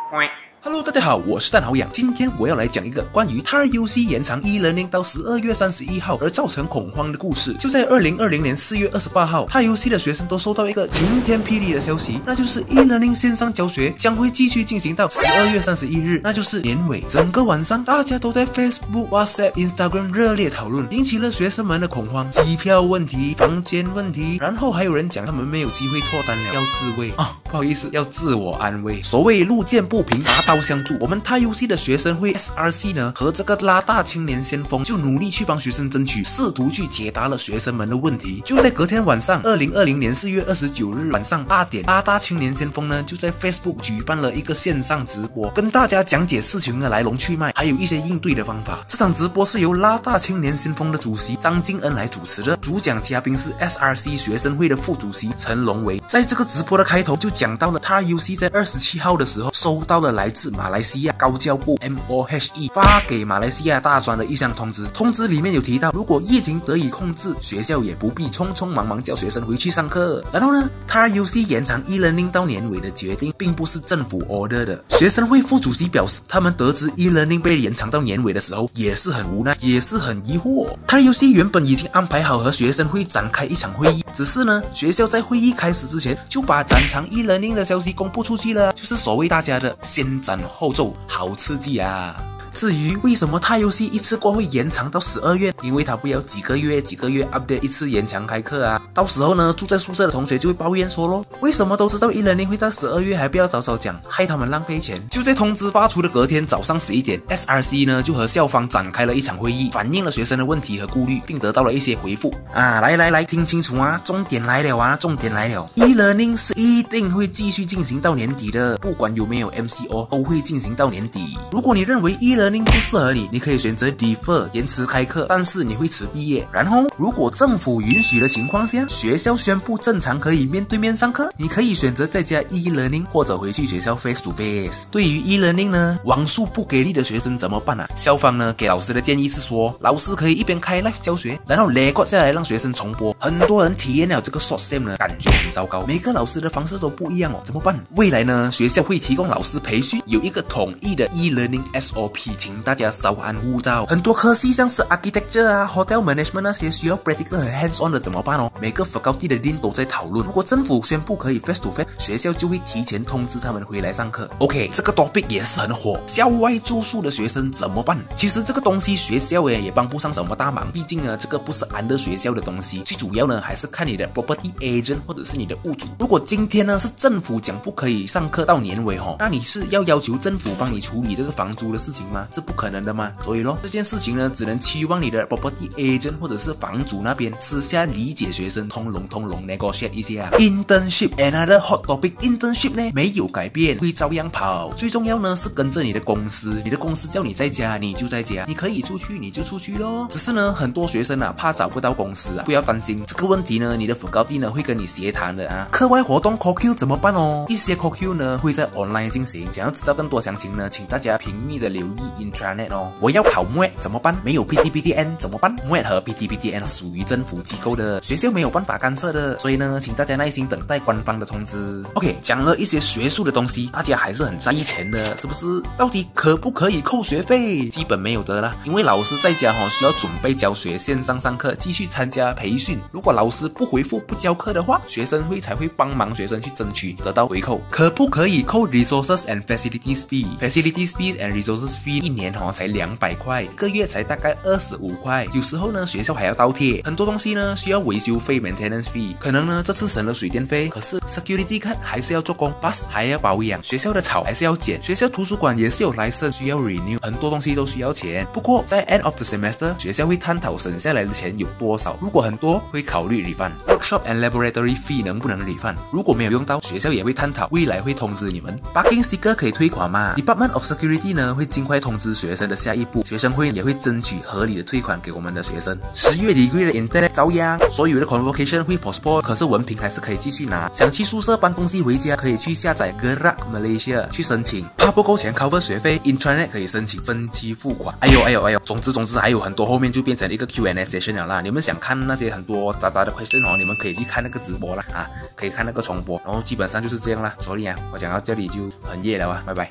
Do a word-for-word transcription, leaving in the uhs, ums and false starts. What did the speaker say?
Hello， 大家好，我是蛋好养。今天我要来讲一个关于 T A R U C 延长 e-learning 到十二月三十一号而造成恐慌的故事。就在二零二零年四月二十八号 ，T A R U C 的学生都收到一个晴天霹雳的消息，那就是 e-learning 线上教学将会继续进行到十二月三十一日，那就是年尾。整个晚上，大家都在 Facebook、WhatsApp、Instagram 热烈讨论，引起了学生们的恐慌。机票问题、房间问题，然后还有人讲他们没有机会脱单了，要自慰啊，不好意思，要自我安慰。所谓路见不平，拔刀相助。我们 T A R U C 的学生会 S R C 呢，和这个拉大青年先锋就努力去帮学生争取，试图去解答了学生们的问题。就在隔天晚上，二零二零年四月二十九日晚上八点，拉大青年先锋呢就在 Facebook 举办了一个线上直播，跟大家讲解事情的来龙去脉，还有一些应对的方法。这场直播是由拉大青年先锋的主席张敬恩来主持的，主讲嘉宾是 S R C 学生会的副主席陈龙维。在这个直播的开头就讲到了 T A R U C 在二十七号的时候收到了来自马来西亚高教部 M O H E 发给马来西亚大专的一项通知，通知里面有提到，如果疫情得以控制，学校也不必匆匆忙忙叫学生回去上课。然后呢 ，T A R U C 延长 e-learning 到年尾的决定，并不是政府 order 的。学生会副主席表示，他们得知 e-learning 被延长到年尾的时候，也是很无奈，也是很疑惑。T A R U C 原本已经安排好和学生会展开一场会议，只是呢，学校在会议开始之前就把展长 e-learning 的消息公布出去了，就是所谓大家的先斩后奏，好刺激啊！至于为什么 T A R U C 一次过会延长到十二月，因为他不要几个月几个月 update 一次延长开课啊，到时候呢住在宿舍的同学就会抱怨说咯，为什么都知道 e-learning 会到十二月还不要早早讲，害他们浪费钱。就在通知发出的隔天早上十一点 ，S R C 呢就和校方展开了一场会议，反映了学生的问题和顾虑，并得到了一些回复啊！来来来，听清楚啊，重点来了啊，重点来了 ，e-learning 是一定会继续进行到年底的，不管有没有 M C O 都会进行到年底。如果你认为 e-learning不适合你，你可以选择 defer 延迟开课，但是你会迟毕业。然后，如果政府允许的情况下，学校宣布正常可以面对面上课，你可以选择在家 e-learning 或者回去学校 face to face。对于 e-learning 呢，网速不给力的学生怎么办啊？校方呢给老师的建议是说，老师可以一边开 live 教学，然后 record 下来让学生重播。很多人体验了这个 short sem 呢，感觉很糟糕。每个老师的方式都不一样哦，怎么办？未来呢，学校会提供老师培训，有一个统一的 e-learning S O P， 请大家稍安勿躁。很多科系像是 architecture 啊、hotel management 那些需要 practical 和 hands on 的怎么办哦？每个 faculty 的 dean 都在讨论。如果政府宣布可以 face to face， 学校就会提前通知他们回来上课。OK， 这个 topic 也是很火。校外住宿的学生怎么办？其实这个东西学校诶也帮不上什么大忙，毕竟呢这个不是under学校的东西，最主要呢还是看你的 property agent 或者是你的屋主。如果今天呢是政府讲不可以上课到年尾哦，那你是要要求政府帮你处理这个房租的事情吗？是不可能的吗？所以咯，这件事情呢，只能期望你的 property agent 或者是房主那边私下理解学生，通融通融 negotiate 一下。Internship another hot topic， internship 呢没有改变，会照样跑。最重要呢是跟着你的公司，你的公司叫你在家，你就在家，你可以出去你就出去咯。只是呢，很多学生啊怕找不到公司啊，不要担心这个问题呢，你的faculty呢会跟你协谈的啊。课外活动 call Q 怎么办哦？一些 call Q 呢会在 online 进行，想要知道更多详情呢，请大家频密的留意 intranet 哦。我要考 M U E 怎么办？没有 P T P T N 怎么办 ？M U E 和 P T P T N 属于政府机构的，学校没有办法干涉的，所以呢，请大家耐心等待官方的通知。OK， 讲了一些学术的东西，大家还是很在意钱的，是不是？到底可不可以扣学费？基本没有的啦，因为老师在家哈、哦、需要准备教学、线上上课，继续参加培训。如果老师不回复、不教课的话，学生会才会帮忙学生去争取得到回扣。可不可以扣 resources and facilities fee？Facilities fees and resources fee 一年哈、哦、才两百块，一个月才大概二十五块。有时候呢，学校还要倒贴，很多东西呢需要维修费 maintenance fee。可能呢这次省了水电费，可是 security card 还是要做工 ，bus 还要保养，学校的草还是要剪，学校图书馆也是有 license 需要 renew， 很多东西都需要钱。不过在 end of the semester， 学校会探讨省下来的钱有多少，如果很多会考虑 refund。Workshop and laboratory fee 能不能 refund？ 如果没有用到，学校也会探讨，未来会通知你们。Parking sticker 可以退款吗 ？Department of Security 呢会尽快通知学生的下一步，学生会也会争取合理的退款给我们的学生。十月degree 的 internet 遭殃，所有的 convocation 会 postpone， 可是文凭还是可以继续拿。想去宿舍搬东西回家，可以去下载 Gerak Malaysia 去申请。怕不够钱 cover 学费 ，Intranet 可以申请分期付款。哎呦哎呦哎呦，总之总之还有很多，后面就变成一个 Q and A session 了啦。你们想看那些很多杂杂的 question 哦，你们可以去看那个直播啦啊，可以看那个重播。然后基本上就是这样啦。所以啊，我讲到这里就很夜了啊，拜拜。